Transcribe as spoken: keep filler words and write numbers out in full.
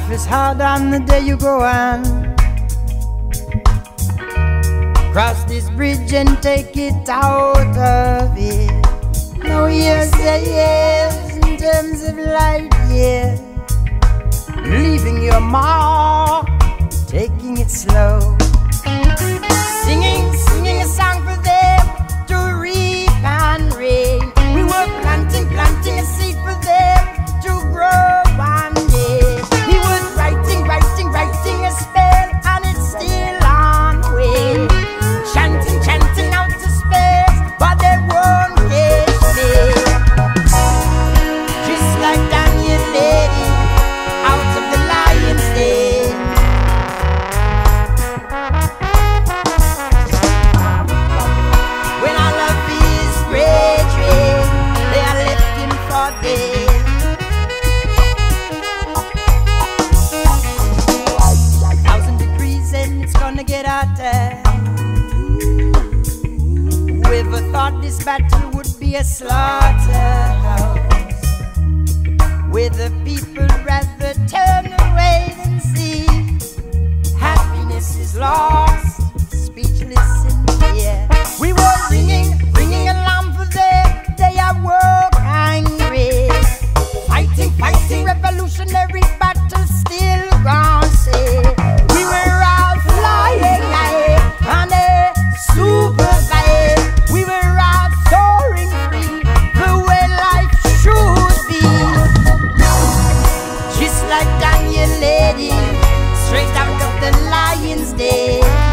Life is hard on the day you go on. Cross this bridge and take it out of it. No years are years in terms of life, yeah. Leaving your mark, taking it slow. Singing, singing a song for them to reap and rain. We were planting, planting a seed for them to grow one day. He was writing, writing, writing a spell, and it's still on way. Chanting, chanting out to space, but they won't get me. Just like Daniel lady out of the lion's den. When our love is raging, they are left him for dead. Thousand degrees and it's gonna get hotter. Whoever thought this battle would be a slaughterhouse, where the people rather turn away than see. Happiness is lost, speechless in fear. We were ringing, ringing alarm for them. They are woke angry, fighting, fighting revolutionary battle still gone say. We were all flying high on a super vibe. We were all soaring free, the way life should be. Just like Daniel lady, straight out of the lion's den.